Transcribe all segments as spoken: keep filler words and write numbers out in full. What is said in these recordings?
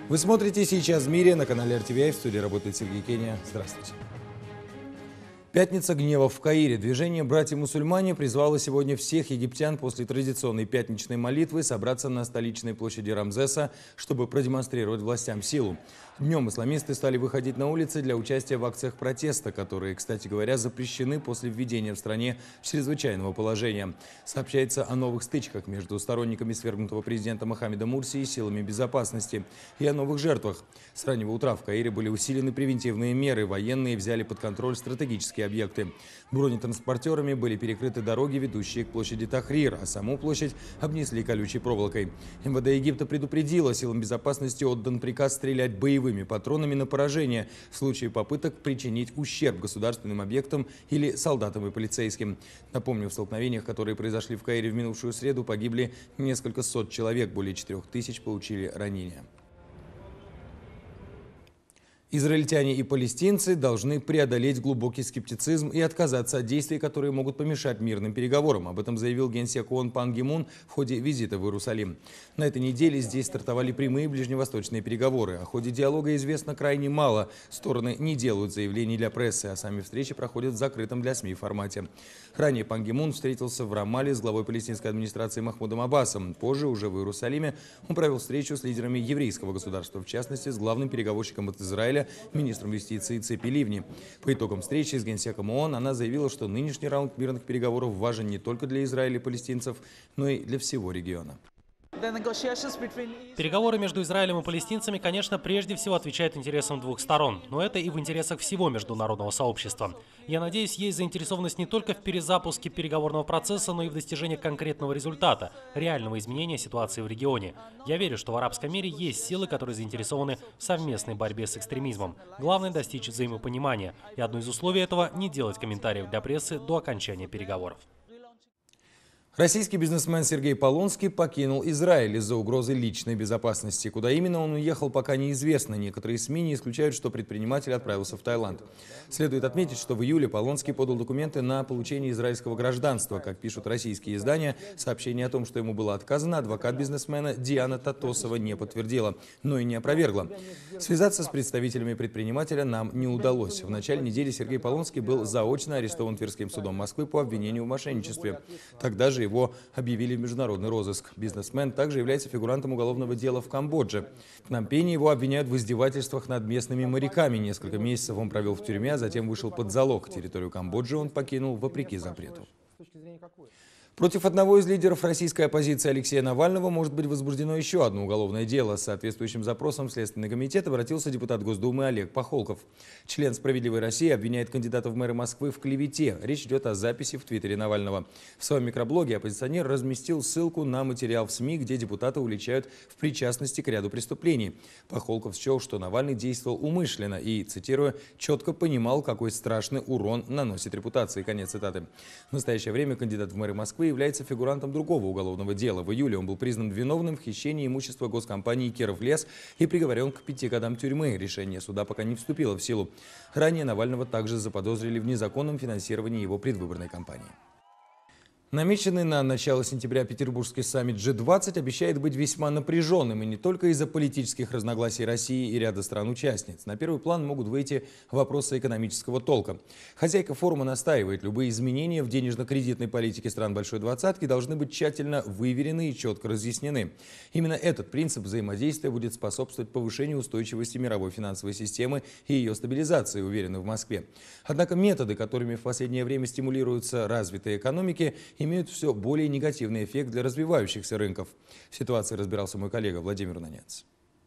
Вы смотрите «Сейчас в мире» на канале эр тэ вэ. В студии работает Сергей Кения. Здравствуйте. Пятница гнева в Каире. Движение «Братья-мусульмане» призвало сегодня всех египтян после традиционной пятничной молитвы собраться на столичной площади Рамзеса, чтобы продемонстрировать властям силу. Днем исламисты стали выходить на улицы для участия в акциях протеста, которые, кстати говоря, запрещены после введения в стране чрезвычайного положения. Сообщается о новых стычках между сторонниками свергнутого президента Мохаммеда Мурси и силами безопасности и о новых жертвах. С раннего утра в Каире были усилены превентивные меры, военные взяли под контроль стратегические объекты. Бронетранспортерами были перекрыты дороги, ведущие к площади Тахрир, а саму площадь обнесли колючей проволокой. эм вэ дэ Египта предупредило, силам безопасности отдан приказ стрелять боевыми патронами на поражение в случае попыток причинить ущерб государственным объектам или солдатам и полицейским. Напомню, в столкновениях, которые произошли в Каире в минувшую среду, погибли несколько сот человек, более четырёх тысяч получили ранения. Израильтяне и палестинцы должны преодолеть глубокий скептицизм и отказаться от действий, которые могут помешать мирным переговорам. Об этом заявил генсек ООН Пан Ги Мун в ходе визита в Иерусалим. На этой неделе здесь стартовали прямые ближневосточные переговоры. О ходе диалога известно крайне мало. Стороны не делают заявлений для прессы, а сами встречи проходят в закрытом для СМИ формате. Ранее Пан Ги Мун встретился в Рамале с главой палестинской администрации Махмудом Аббасом. Позже, уже в Иерусалиме, он провел встречу с лидерами еврейского государства, в частности, с главным переговорщиком от Израиля, министром юстиции Ципи Ливни. По итогам встречи с генсеком ООН она заявила, что нынешний раунд мирных переговоров важен не только для Израиля и палестинцев, но и для всего региона. Переговоры между Израилем и палестинцами, конечно, прежде всего отвечают интересам двух сторон, но это и в интересах всего международного сообщества. Я надеюсь, есть заинтересованность не только в перезапуске переговорного процесса, но и в достижении конкретного результата, реального изменения ситуации в регионе. Я верю, что в арабском мире есть силы, которые заинтересованы в совместной борьбе с экстремизмом. Главное — достичь взаимопонимания, и одно из условий этого — не делать комментариев для прессы до окончания переговоров. Российский бизнесмен Сергей Полонский покинул Израиль из-за угрозы личной безопасности. Куда именно он уехал, пока неизвестно. Некоторые СМИ не исключают, что предприниматель отправился в Таиланд. Следует отметить, что в июле Полонский подал документы на получение израильского гражданства. Как пишут российские издания, сообщение о том, что ему было отказано, адвокат бизнесмена Диана Татосова не подтвердила, но и не опровергла. Связаться с представителями предпринимателя нам не удалось. В начале недели Сергей Полонский был заочно арестован Тверским судом Москвы по обвинению в мошенничестве. Тогда же его объявили в международный розыск. Бизнесмен также является фигурантом уголовного дела в Камбодже. В Пномпене его обвиняют в издевательствах над местными моряками. Несколько месяцев он провел в тюрьме, а затем вышел под залог. Территорию Камбоджи он покинул вопреки запрету. Против одного из лидеров российской оппозиции Алексея Навального может быть возбуждено еще одно уголовное дело. С соответствующим запросом в Следственный комитет обратился депутат Госдумы Олег Похолков. Член «Справедливой России» обвиняет кандидата в мэры Москвы в клевете. Речь идет о записи в твиттере Навального. В своем микроблоге оппозиционер разместил ссылку на материал в СМИ, где депутата уличают в причастности к ряду преступлений. Похолков счел, что Навальный действовал умышленно и, цитирую, четко понимал, какой страшный урон наносит репутации. Конец цитаты. В настоящее время кандидат в мэры Москвы является фигурантом другого уголовного дела. В июле он был признан виновным в хищении имущества госкомпании «Кировлес» и приговорен к пяти годам тюрьмы. Решение суда пока не вступило в силу. Ранее Навального также заподозрили в незаконном финансировании его предвыборной кампании. Намеченный на начало сентября петербургский саммит джи двадцать обещает быть весьма напряженным, и не только из-за политических разногласий России и ряда стран-участниц. На первый план могут выйти вопросы экономического толка. Хозяйка форума настаивает, любые изменения в денежно-кредитной политике стран Большой Двадцатки должны быть тщательно выверены и четко разъяснены. Именно этот принцип взаимодействия будет способствовать повышению устойчивости мировой финансовой системы и ее стабилизации, уверены в Москве. Однако методы, которыми в последнее время стимулируются развитые экономики, имеют все более негативный эффект для развивающихся рынков. В ситуации разбирался мой коллега Владимир Нанец.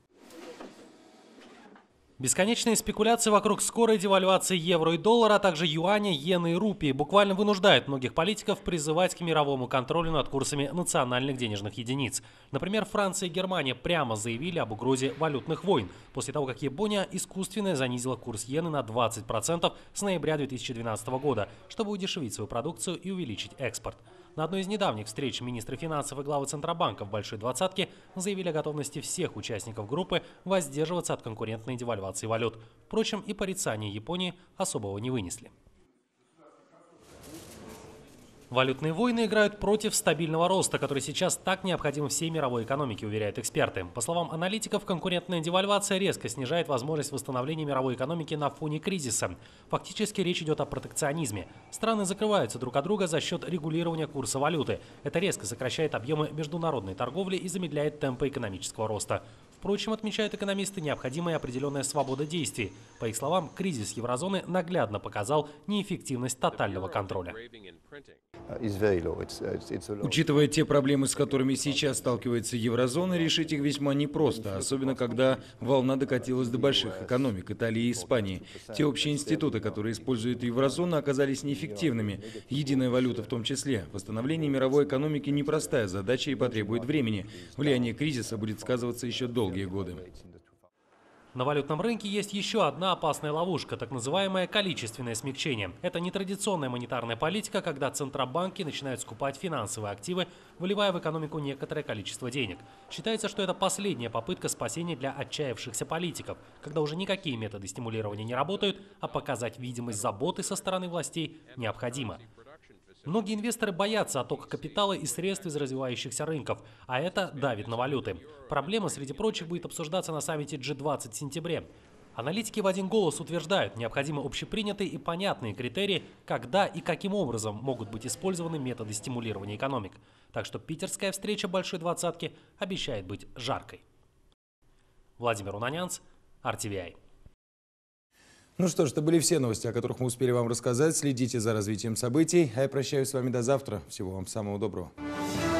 Бесконечные спекуляции вокруг скорой девальвации евро и доллара, а также юаня, иены и рупии буквально вынуждают многих политиков призывать к мировому контролю над курсами национальных денежных единиц. Например, Франция и Германия прямо заявили об угрозе валютных войн после того, как Япония искусственно занизила курс иены на двадцать процентов с ноября две тысячи двенадцатого года, чтобы удешевить свою продукцию и увеличить экспорт. На одной из недавних встреч министры финансов и главы Центробанка в Большой Двадцатке заявили о готовности всех участников группы воздерживаться от конкурентной девальвации валют. Впрочем, и порицания Японии особого не вынесли. Валютные войны играют против стабильного роста, который сейчас так необходим всей мировой экономике, уверяют эксперты. По словам аналитиков, конкурентная девальвация резко снижает возможность восстановления мировой экономики на фоне кризиса. Фактически речь идет о протекционизме. Страны закрываются друг от друга за счет регулирования курса валюты. Это резко сокращает объемы международной торговли и замедляет темпы экономического роста. Впрочем, отмечают экономисты, необходимая определенная свобода действий. По их словам, кризис еврозоны наглядно показал неэффективность тотального контроля. Учитывая те проблемы, с которыми сейчас сталкивается еврозона, решить их весьма непросто, особенно когда волна докатилась до больших экономик Италии и Испании. Те общие институты, которые использует еврозона, оказались неэффективными, единая валюта в том числе. Восстановление мировой экономики – непростая задача и потребует времени. Влияние кризиса будет сказываться еще долгие годы. На валютном рынке есть еще одна опасная ловушка, так называемое количественное смягчение. Это нетрадиционная монетарная политика, когда центробанки начинают скупать финансовые активы, выливая в экономику некоторое количество денег. Считается, что это последняя попытка спасения для отчаявшихся политиков, когда уже никакие методы стимулирования не работают, а показать видимость заботы со стороны властей необходимо. Многие инвесторы боятся оттока капитала и средств из развивающихся рынков, а это давит на валюты. Проблема, среди прочих, будет обсуждаться на саммите джи двадцать в сентябре. Аналитики в один голос утверждают, необходимы общепринятые и понятные критерии, когда и каким образом могут быть использованы методы стимулирования экономик. Так что питерская встреча Большой двадцатки обещает быть жаркой. Владимир Унанянц, ар ти ви ай. Ну что ж, это были все новости, о которых мы успели вам рассказать. Следите за развитием событий. А я прощаюсь с вами до завтра. Всего вам самого доброго.